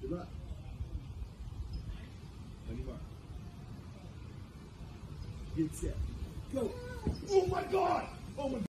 Good luck. On your mark. Get set. Go. Oh my God! Oh my God!